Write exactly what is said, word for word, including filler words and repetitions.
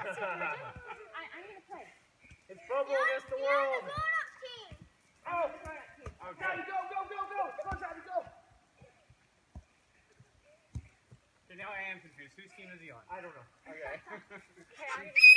Yes, I, I'm going to play. It's Bubble against the world. You're the grown-up team. Oh! Okay. Johnny, go, go, go, go! Come on, Johnny, go! Okay, now I am confused. Whose team is he on? I don't know. Okay. Okay, I'm going to